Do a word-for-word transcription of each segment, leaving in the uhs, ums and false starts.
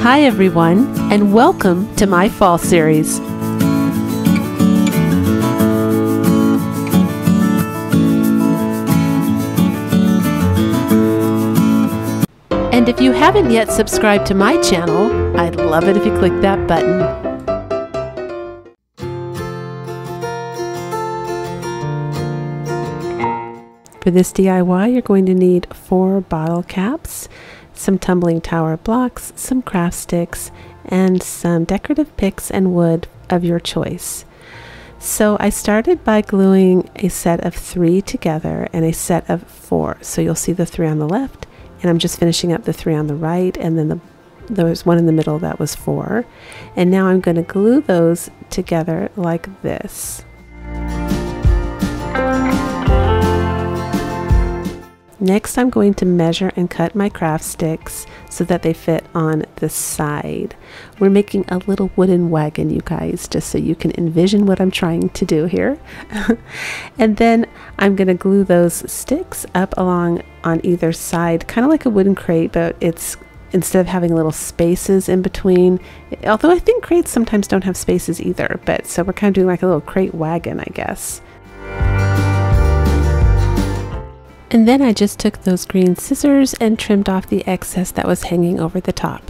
Hi everyone, and welcome to my fall series. And if you haven't yet subscribed to my channel, I'd love it if you click that button. For this D I Y, you're going to need four bottle caps, some tumbling tower blocks, some craft sticks, and some decorative picks and wood of your choice. So I started by gluing a set of three together and a set of four. So you'll see the three on the left, and I'm just finishing up the three on the right, and then the, there was one in the middle that was four. And now I'm going to glue those together like this. Next, I'm going to measure and cut my craft sticks so that they fit on the side. We're making a little wooden wagon, you guys, just so you can envision what I'm trying to do here. And then I'm going to glue those sticks up along on either side, kind of like a wooden crate, but it's instead of having little spaces in between, although I think crates sometimes don't have spaces either, but so we're kind of doing like a little crate wagon, I guess. And then I just took those green scissors and trimmed off the excess that was hanging over the top.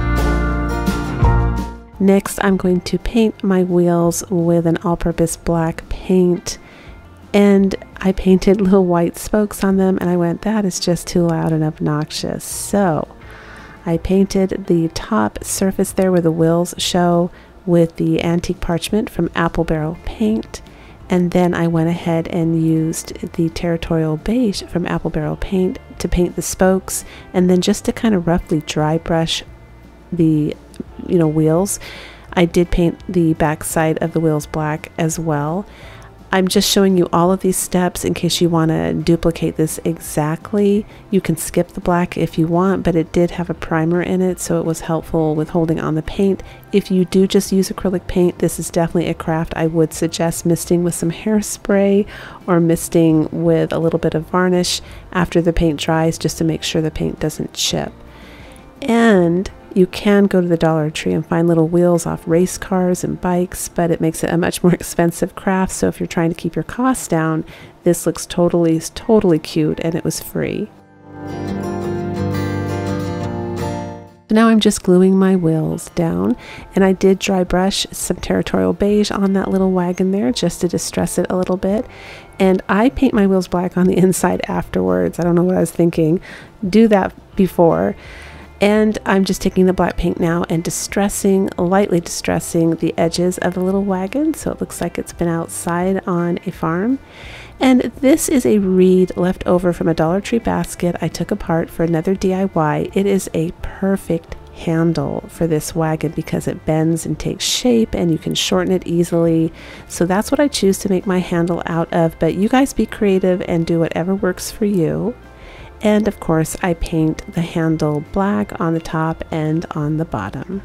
Next, I'm going to paint my wheels with an all-purpose black paint. And I painted little white spokes on them, and I went, that is just too loud and obnoxious. So I painted the top surface there where the wheels show with the antique parchment from Apple Barrel Paint. And then I went ahead and used the Territorial Beige from Apple Barrel Paint to paint the spokes, and then just to kind of roughly dry brush the, you know, wheels. I did paint the back side of the wheels black as well. I'm just showing you all of these steps in case you want to duplicate this exactly. You can skip the black if you want, but it did have a primer in it, so it was helpful with holding on the paint. If you do just use acrylic paint, this is definitely a craft I would suggest misting with some hairspray or misting with a little bit of varnish after the paint dries, just to make sure the paint doesn't chip. And you can go to the Dollar Tree and find little wheels off race cars and bikes, but it makes it a much more expensive craft. So if you're trying to keep your costs down, this looks totally, totally cute, and it was free. Now I'm just gluing my wheels down, and I did dry brush some Territorial Beige on that little wagon there just to distress it a little bit. And I paint my wheels black on the inside afterwards. I don't know what I was thinking. Do that before. And I'm just taking the black paint now and distressing, lightly distressing the edges of the little wagon so it looks like it's been outside on a farm. And this is a reed left over from a Dollar Tree basket I took apart for another D I Y. It is a perfect handle for this wagon because it bends and takes shape and you can shorten it easily. So that's what I choose to make my handle out of, but you guys be creative and do whatever works for you. And of course, I paint the handle black on the top and on the bottom.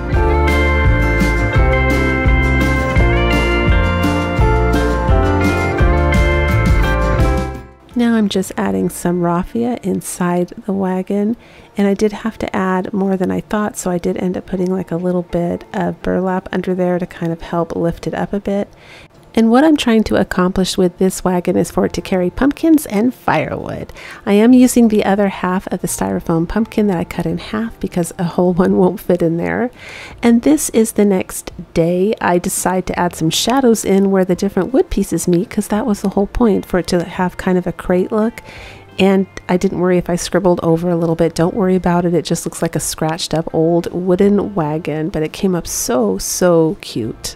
Now I'm just adding some raffia inside the wagon, and I did have to add more than I thought, so I did end up putting like a little bit of burlap under there to kind of help lift it up a bit. And what I'm trying to accomplish with this wagon is for it to carry pumpkins and firewood. I am using the other half of the styrofoam pumpkin that I cut in half because a whole one won't fit in there. And this is the next day. I decide to add some shadows in where the different wood pieces meet because that was the whole point, for it to have kind of a crate look. And I didn't worry if I scribbled over a little bit. Don't worry about it. It just looks like a scratched up old wooden wagon, but it came up so, so cute.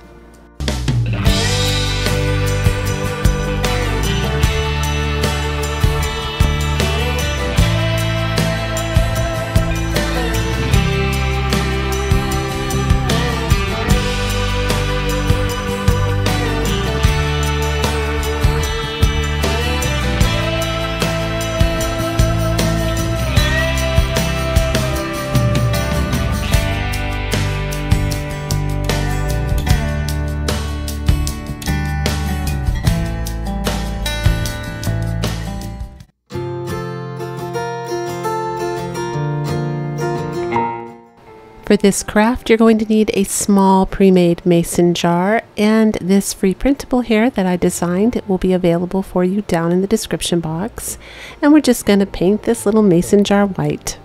For this craft, you're going to need a small pre-made mason jar, and this free printable here that I designed will be available for you down in the description box. And we're just going to paint this little mason jar white.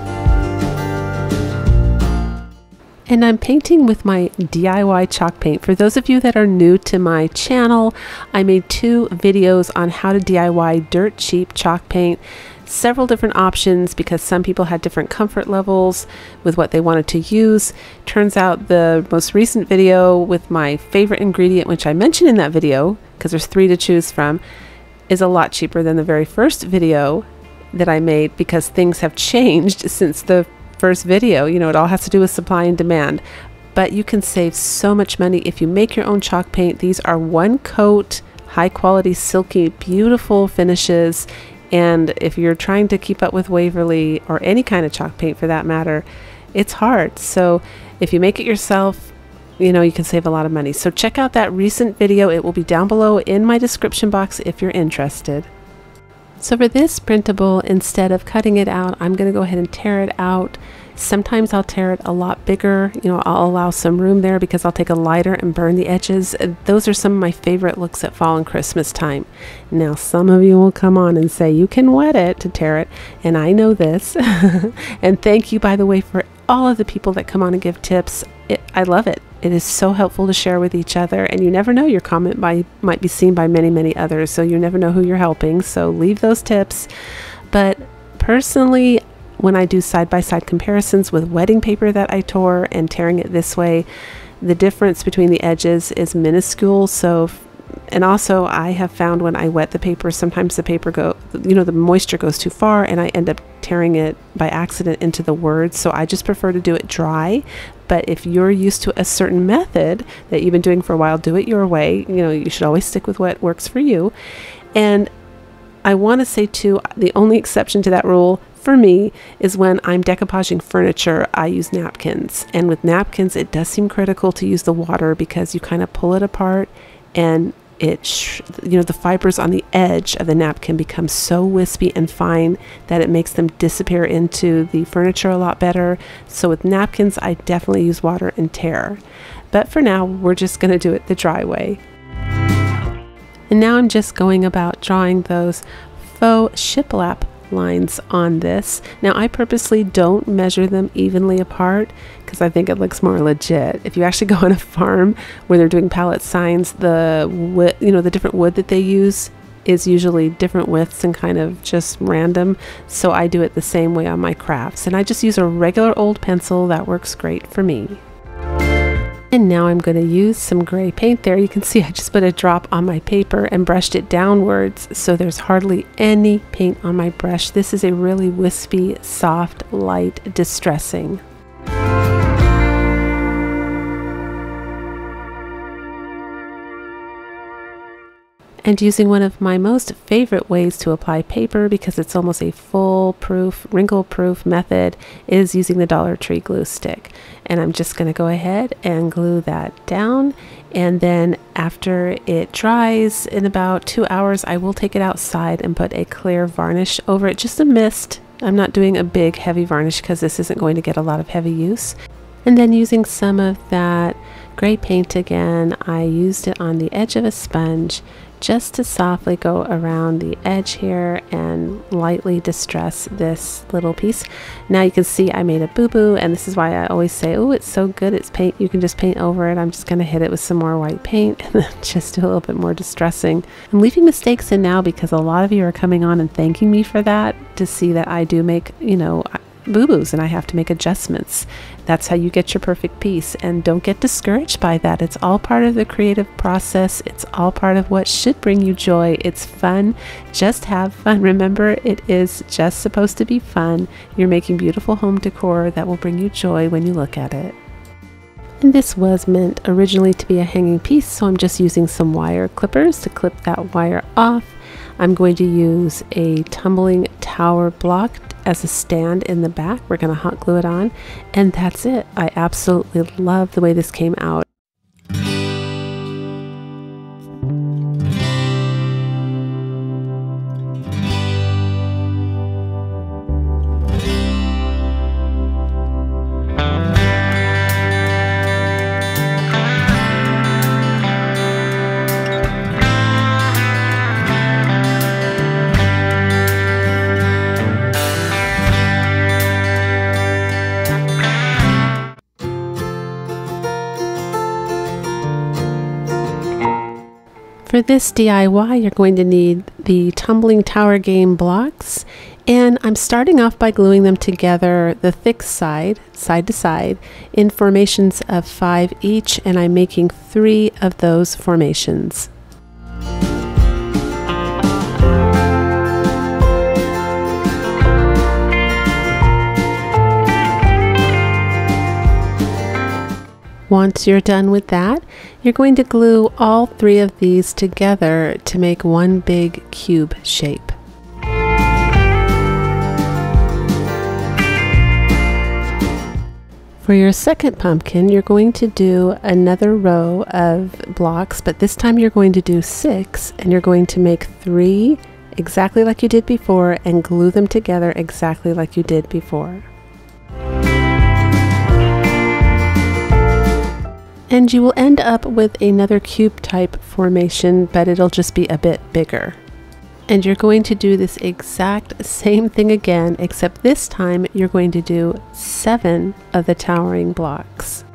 And I'm painting with my D I Y chalk paint. For those of you that are new to my channel, I made two videos on how to D I Y dirt cheap chalk paint. Several different options because some people had different comfort levels with what they wanted to use. Turns out the most recent video with my favorite ingredient, which I mentioned in that video because there's three to choose from, is a lot cheaper than the very first video that I made because things have changed since the first video. You know, it all has to do with supply and demand. But you can save so much money if you make your own chalk paint. These are one coat, high quality, silky, beautiful finishes. And if you're trying to keep up with Waverly or any kind of chalk paint for that matter, it's hard. So if you make it yourself, you know, you can save a lot of money. So check out that recent video. It will be down below in my description box if you're interested. So for this printable, instead of cutting it out, I'm going to go ahead and tear it out. Sometimes I'll tear it a lot bigger. You know, I'll allow some room there because I'll take a lighter and burn the edges. Those are some of my favorite looks at fall and Christmas time. Now, some of you will come on and say you can wet it to tear it, and I know this. And thank you, by the way, for all of the people that come on and give tips. It, I love it. It is so helpful to share with each other, and you never know, your comment by, might be seen by many, many others, so you never know who you're helping. So leave those tips. But personally, when I do side-by-side comparisons with wedding paper that I tore and tearing it this way, the difference between the edges is minuscule. So, and also I have found when I wet the paper, sometimes the paper go, you know, the moisture goes too far and I end up tearing it by accident into the words. So I just prefer to do it dry. But if you're used to a certain method that you've been doing for a while, do it your way. You know, you should always stick with what works for you. And I want to say too, the only exception to that rule for me is when I'm decoupaging furniture, I use napkins. And with napkins, it does seem critical to use the water because you kind of pull it apart and it, sh you know, the fibers on the edge of the napkin become so wispy and fine that it makes them disappear into the furniture a lot better. So with napkins, I definitely use water and tear. But for now, we're just going to do it the dry way. And now I'm just going about drawing those faux shiplap lines on this. Now I purposely don't measure them evenly apart because I think it looks more legit. If you actually go on a farm where they're doing pallet signs, the wood, you know, the different wood that they use is usually different widths and kind of just random. So I do it the same way on my crafts, and I just use a regular old pencil. That works great for me. And now I'm going to use some gray paint there. You can see I just put a drop on my paper and brushed it downwards, so there's hardly any paint on my brush. This is a really wispy, soft, light distressing. And using one of my most favorite ways to apply paper, because it's almost a foolproof, wrinkle-proof method, is using the Dollar Tree glue stick. And I'm just going to go ahead and glue that down. And then after it dries in about two hours, I will take it outside and put a clear varnish over it, just a mist. I'm not doing a big heavy varnish because this isn't going to get a lot of heavy use. And then using some of that gray paint again, I used it on the edge of a sponge just to softly go around the edge here and lightly distress this little piece. Now you can see I made a boo-boo, and this is why I always say, oh, it's so good, it's paint, you can just paint over it. I'm just going to hit it with some more white paint and then just do a little bit more distressing. I'm leaving mistakes in now because a lot of you are coming on and thanking me for that, to see that I do make, you know, boo-boos and I have to make adjustments. That's how you get your perfect piece, and don't get discouraged by that. It's all part of the creative process. It's all part of what should bring you joy. It's fun. Just have fun. Remember, it is just supposed to be fun. You're making beautiful home decor that will bring you joy when you look at it. And this was meant originally to be a hanging piece, so I'm just using some wire clippers to clip that wire off. I'm going to use a tumbling tower block as a stand in the back. We're going to hot glue it on, and that's it. I absolutely love the way this came out. For this D I Y, you're going to need the Tumbling Tower Game blocks, and I'm starting off by gluing them together, the thick side, side to side, in formations of five each, and I'm making three of those formations. Once you're done with that, you're going to glue all three of these together to make one big cube shape. For your second pumpkin, you're going to do another row of blocks, but this time you're going to do six, and you're going to make three exactly like you did before and glue them together exactly like you did before. And you will end up with another cube type formation, but it'll just be a bit bigger. And you're going to do this exact same thing again, except this time you're going to do seven of the towering blocks.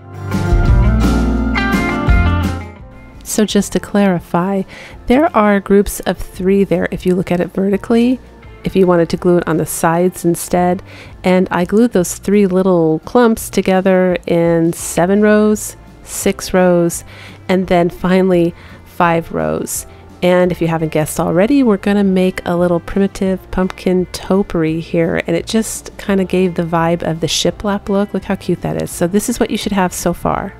So just to clarify, there are groups of three there if you look at it vertically, if you wanted to glue it on the sides instead. And I glued those three little clumps together in seven rows, six rows, and then finally five rows. And if you haven't guessed already, we're gonna make a little primitive pumpkin topiary here, and it just kind of gave the vibe of the shiplap look. Look how cute that is. So this is what you should have so far.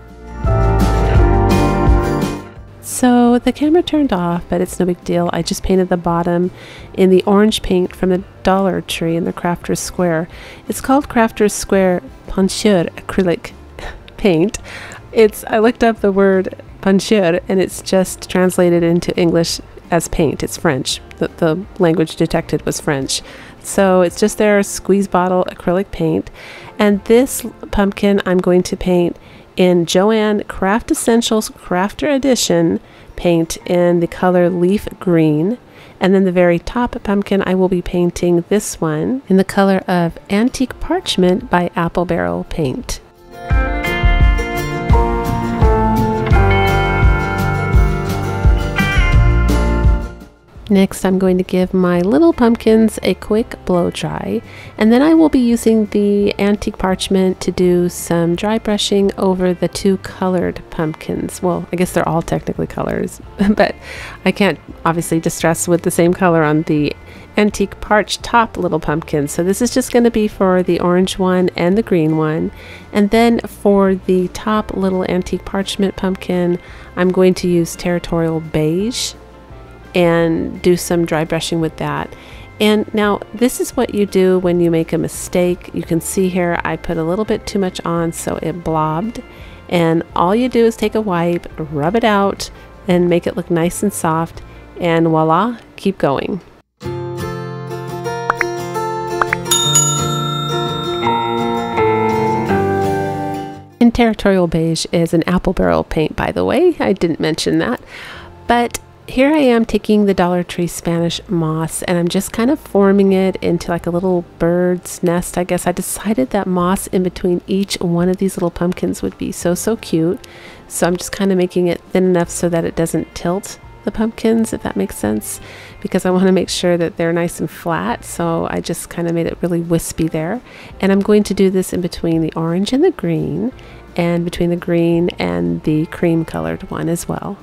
So the camera turned off, but it's no big deal. I just painted the bottom in the orange paint from the Dollar Tree in the Crafter's Square. It's called Crafter's Square Peinture acrylic paint. It's, I looked up the word peinture, and it's just translated into English as paint. It's French. The, the language detected was French. So it's just their squeeze bottle acrylic paint. And this pumpkin I'm going to paint in Joann Craft Essentials Crafter Edition paint in the color Leaf Green. And then the very top pumpkin I will be painting this one in the color of Antique Parchment by Apple Barrel Paint. Next, I'm going to give my little pumpkins a quick blow dry, and then I will be using the Antique Parchment to do some dry brushing over the two colored pumpkins. Well, I guess they're all technically colors, but I can't obviously distress with the same color on the Antique Parch top little pumpkin. So this is just going to be for the orange one and the green one. And then for the top little Antique Parchment pumpkin, I'm going to use Territorial Beige and do some dry brushing with that. And now this is what you do when you make a mistake. You can see here I put a little bit too much on, so it blobbed, and all you do is take a wipe, rub it out, and make it look nice and soft, and voila, keep going. And Territorial Beige is an Apple Barrel paint, by the way. I didn't mention that. But here I am taking the Dollar Tree Spanish moss, and I'm just kind of forming it into like a little bird's nest, I guess. I decided that moss in between each one of these little pumpkins would be so, so cute. So I'm just kind of making it thin enough so that it doesn't tilt the pumpkins, if that makes sense, because I want to make sure that they're nice and flat. So I just kind of made it really wispy there. And I'm going to do this in between the orange and the green, and between the green and the cream colored one as well.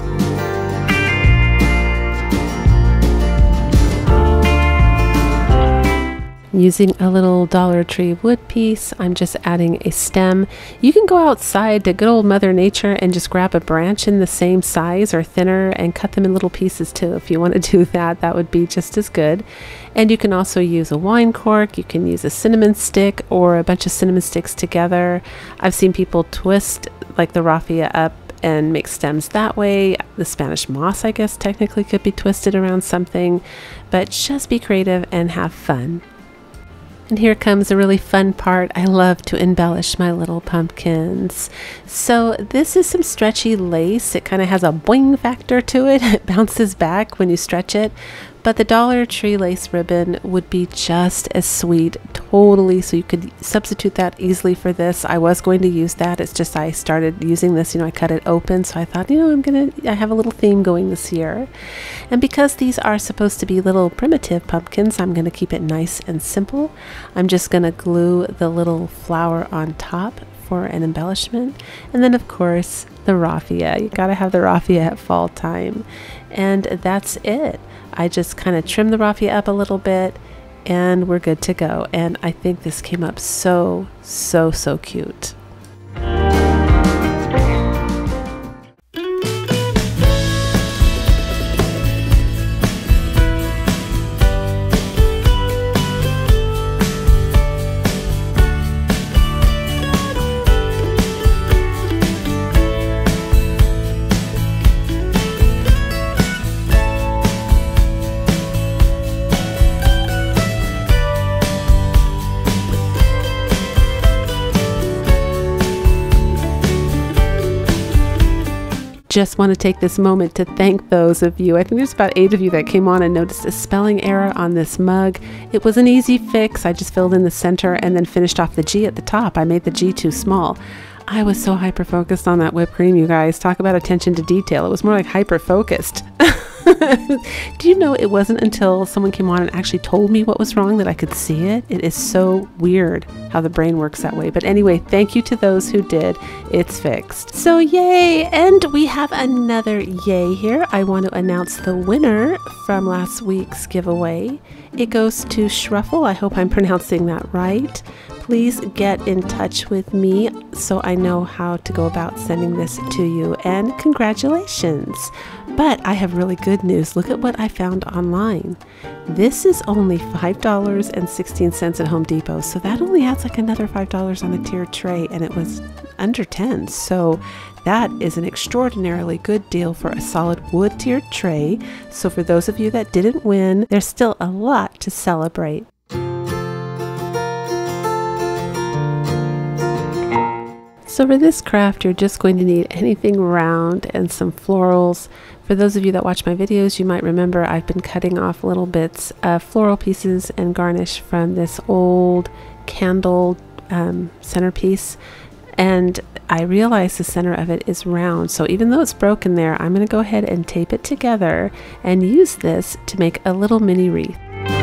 Using a little Dollar Tree wood piece, I'm just adding a stem. You can go outside to good old Mother Nature and just grab a branch in the same size or thinner and cut them in little pieces too. If you want to do that, that would be just as good. And you can also use a wine cork, you can use a cinnamon stick or a bunch of cinnamon sticks together. I've seen people twist like the raffia up and make stems that way. The Spanish moss, I guess, technically could be twisted around something, but just be creative and have fun. And here comes a really fun part. I love to embellish my little pumpkins. So this is some stretchy lace. It kind of has a boing factor to it. It bounces back when you stretch it. But the Dollar Tree lace ribbon would be just as sweet, totally. So you could substitute that easily for this. I was going to use that. It's just I started using this, you know, I cut it open. So I thought, you know, I'm going to, I have a little theme going this year. And because these are supposed to be little primitive pumpkins, I'm going to keep it nice and simple. I'm just going to glue the little flower on top for an embellishment. And then of course the raffia. You got to have the raffia at fall time. And that's it. I just kind of trim the raffia up a little bit and we're good to go. And I think this came up so, so, so cute. Just want to take this moment to thank those of you. I think there's about eight of you that came on and noticed a spelling error on this mug. It was an easy fix. I just filled in the center and then finished off the G at the top. I made the G too small. I was so hyper focused on that whipped cream, you guys. Talk about attention to detail. It was more like hyper focused. Do you know it wasn't until someone came on and actually told me what was wrong that I could see it? It is so weird how the brain works that way. But anyway, thank you to those who did. It's fixed. So yay! And we have another yay here. I want to announce the winner from last week's giveaway. It goes to Shruffle. I hope I'm pronouncing that right. Please get in touch with me so I know how to go about sending this to you. And congratulations! But I have really good news. Look at what I found online. This is only five dollars and sixteen cents at Home Depot. So that only adds like another five dollars on a tiered tray, and it was under ten. So that is an extraordinarily good deal for a solid wood tiered tray. So for those of you that didn't win, there's still a lot to celebrate. So for this craft, you're just going to need anything round and some florals. For those of you that watch my videos, you might remember I've been cutting off little bits of floral pieces and garnish from this old candle um, centerpiece. And I realize the center of it is round. So even though it's broken there, I'm going to go ahead and tape it together and use this to make a little mini wreath.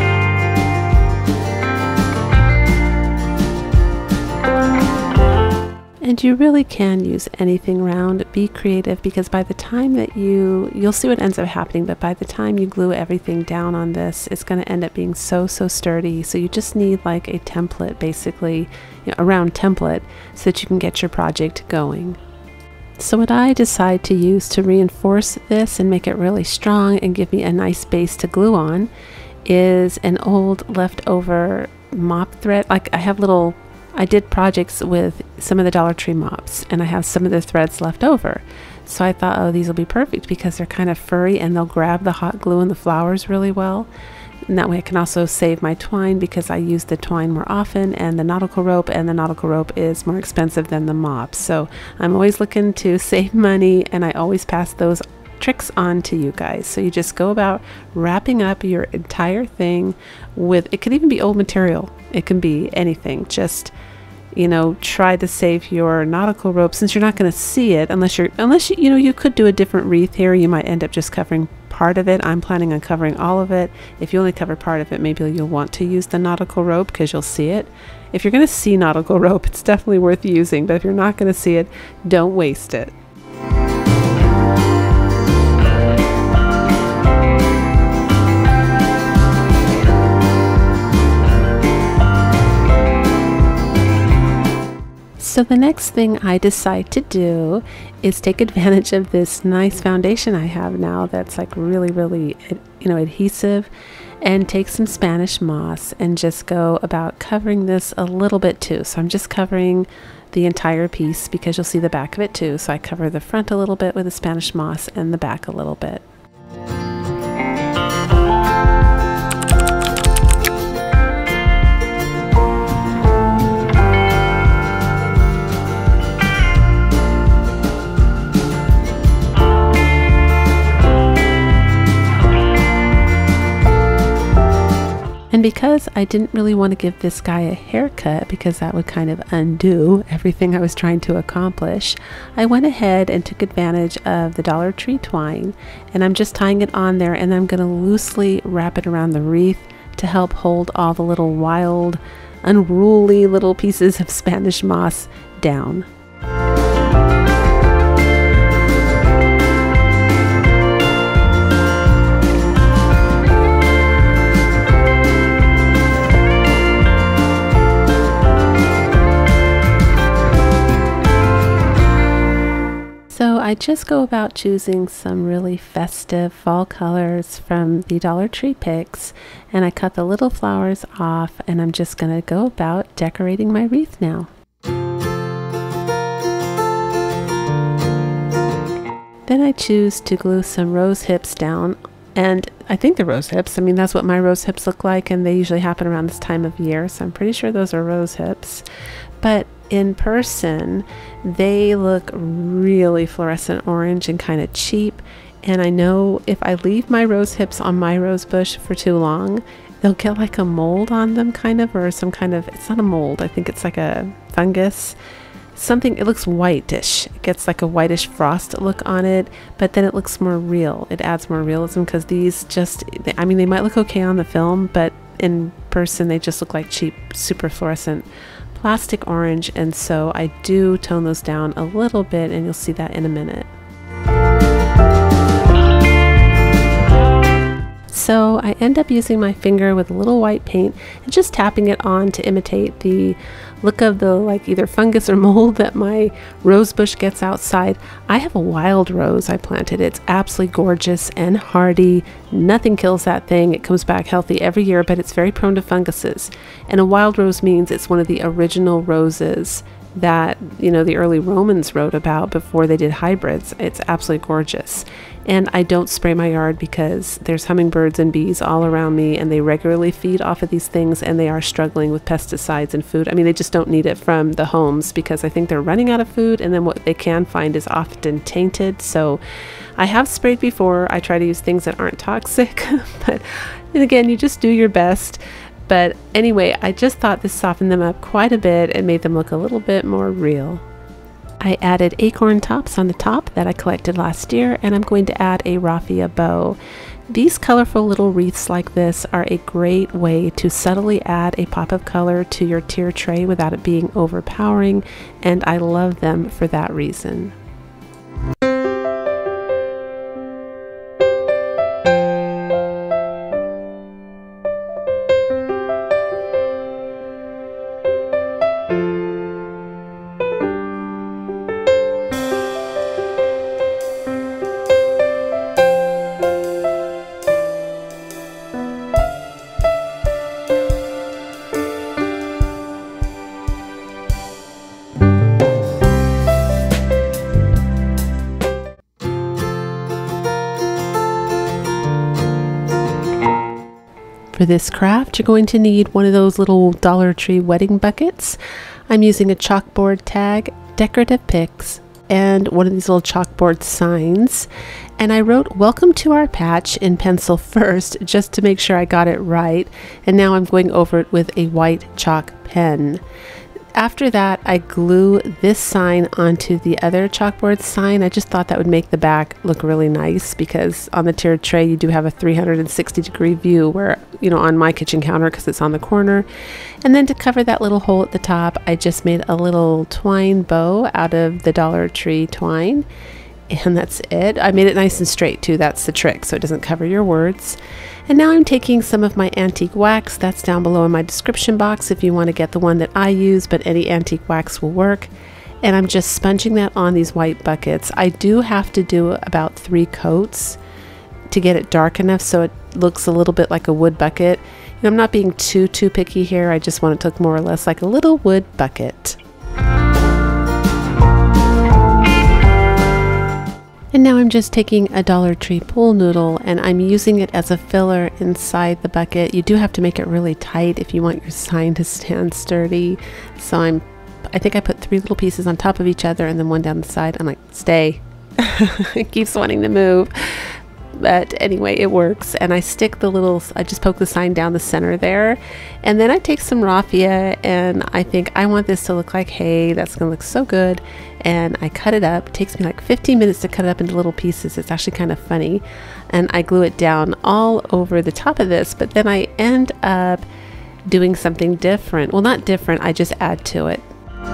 And you really can use anything round. Be creative, because by the time that you, you'll see what ends up happening, but by the time you glue everything down on this, it's going to end up being so, so sturdy. So you just need like a template, basically, you know, a round template, so that you can get your project going. So what I decide to use to reinforce this and make it really strong and give me a nice base to glue on is an old leftover mop thread. Like I have little I did projects with some of the Dollar Tree mops, and I have some of the threads left over. So I thought, oh, these will be perfect because they're kind of furry and they'll grab the hot glue and the flowers really well. And that way I can also save my twine, because I use the twine more often, and the nautical rope, and the nautical rope is more expensive than the mops. So I'm always looking to save money, and I always pass those tricks on to you guys. So you just go about wrapping up your entire thing with, it could even be old material, it can be anything. Just, you know, try to save your nautical rope, since you're not going to see it unless you're unless you, you know, you could do a different wreath here. You might end up just covering part of it. I'm planning on covering all of it. If you only cover part of it, maybe you'll want to use the nautical rope because you'll see it. If you're going to see nautical rope, it's definitely worth using, but if you're not going to see it, don't waste it. So the next thing I decide to do is take advantage of this nice foundation I have now that's like really, really, you know, adhesive, and take some Spanish moss and just go about covering this a little bit too. So I'm just covering the entire piece because you'll see the back of it too. So I cover the front a little bit with the Spanish moss and the back a little bit. because I didn't really want to give this guy a haircut because that would kind of undo everything I was trying to accomplish, I went ahead and took advantage of the Dollar Tree twine, and I'm just tying it on there, and I'm going to loosely wrap it around the wreath to help hold all the little wild, unruly little pieces of Spanish moss down. So I just go about choosing some really festive fall colors from the Dollar Tree picks, and I cut the little flowers off, and I'm just going to go about decorating my wreath now. Then I choose to glue some rose hips down, and I think the rose hips, I mean that's what my rose hips look like, and they usually happen around this time of year, so I'm pretty sure those are rose hips. But in person, they look really fluorescent orange and kind of cheap. And I know if I leave my rose hips on my rose bush for too long, they'll get like a mold on them kind of, or some kind of, it's not a mold, I think it's like a fungus. Something, it looks whitish. It gets like a whitish frost look on it, but then it looks more real. It adds more realism because these just, I mean, they might look okay on the film, but in person they just look like cheap, super fluorescent plastic orange, and so I do tone those down a little bit, and you'll see that in a minute. So I end up using my finger with a little white paint and just tapping it on to imitate the look of the like either fungus or mold that my rose bush gets outside. I have a wild rose I planted. It's absolutely gorgeous and hardy. Nothing kills that thing. It comes back healthy every year, but it's very prone to funguses. And a wild rose means it's one of the original roses that, you know, the early Romans wrote about before they did hybrids. It's absolutely gorgeous. And I don't spray my yard because there's hummingbirds and bees all around me, and they regularly feed off of these things, and they are struggling with pesticides and food. I mean, they just don't need it from the homes because I think they're running out of food, and then what they can find is often tainted. So I have sprayed before. I try to use things that aren't toxic, but and again, you just do your best. But anyway, I just thought this softened them up quite a bit and made them look a little bit more real. I added acorn tops on the top that I collected last year, and I'm going to add a raffia bow. These colorful little wreaths like this are a great way to subtly add a pop of color to your tier tray without it being overpowering, and I love them for that reason. For this craft, you're going to need one of those little Dollar Tree wedding buckets. I'm using a chalkboard tag, decorative picks, and one of these little chalkboard signs. And I wrote "Welcome to our patch" in pencil first, just to make sure I got it right. And now I'm going over it with a white chalk pen. After that, I glue this sign onto the other chalkboard sign. I just thought that would make the back look really nice because on the tiered tray you do have a three hundred sixty degree view where, you know, on my kitchen counter because it's on the corner. And then to cover that little hole at the top, I just made a little twine bow out of the Dollar Tree twine. And that's it. I made it nice and straight too. That's the trick, so it doesn't cover your words. And now I'm taking some of my antique wax. That's down below in my description box if you want to get the one that I use, but any antique wax will work. And I'm just sponging that on these white buckets. I do have to do about three coats to get it dark enough so it looks a little bit like a wood bucket. You know, I'm not being too, too picky here. I just want it to look more or less like a little wood bucket. And now I'm just taking a Dollar Tree pool noodle and I'm using it as a filler inside the bucket. You do have to make it really tight if you want your sign to stand sturdy. So I'm, I think I put three little pieces on top of each other and then one down the side. I'm like, stay. It keeps wanting to move. But anyway, it works. And I stick the little, I just poke the sign down the center there. And then I take some raffia and I think I want this to look like hay. That's going to look so good. And I cut it up. It takes me like fifteen minutes to cut it up into little pieces. It's actually kind of funny. And I glue it down all over the top of this. But then I end up doing something different. Well, not different. I just add to it.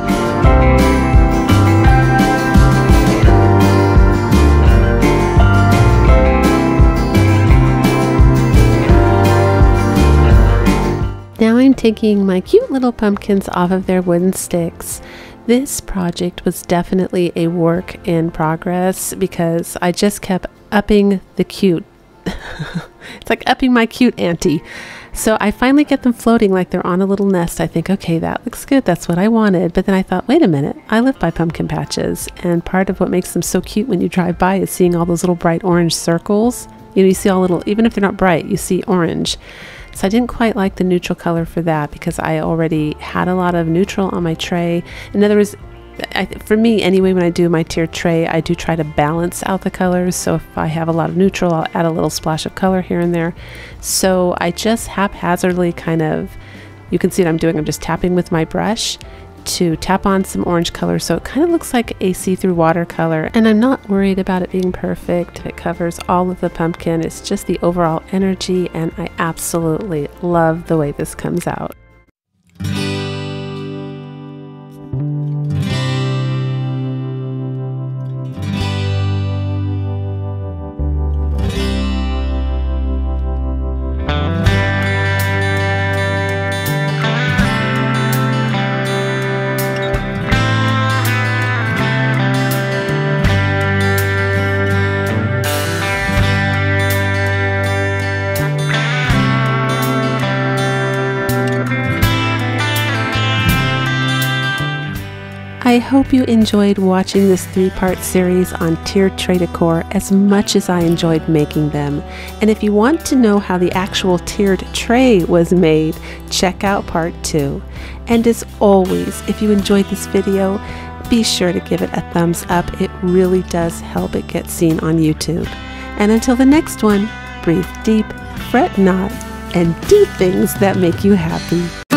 Now I'm taking my cute little pumpkins off of their wooden sticks. This project was definitely a work in progress because I just kept upping the cute. It's like upping my cute ante. So I finally get them floating like they're on a little nest. I think, okay, that looks good. That's what I wanted. But then I thought, wait a minute, I live by pumpkin patches. And part of what makes them so cute when you drive by is seeing all those little bright orange circles. You know, you see all little, even if they're not bright, you see orange. So I didn't quite like the neutral color for that because I already had a lot of neutral on my tray. In other words, I, for me anyway, when I do my tiered tray, I do try to balance out the colors. So if I have a lot of neutral, I'll add a little splash of color here and there. So I just haphazardly kind of, you can see what I'm doing. I'm just tapping with my brush to tap on some orange color so it kind of looks like a see-through watercolor, and I'm not worried about it being perfect. It covers all of the pumpkin. It's just the overall energy, and I absolutely love the way this comes out. I hope you enjoyed watching this three-part series on tiered tray decor as much as I enjoyed making them. And if you want to know how the actual tiered tray was made, check out part two. And as always, if you enjoyed this video, be sure to give it a thumbs up. It really does help it get seen on YouTube. And until the next one, breathe deep, fret not, and do things that make you happy.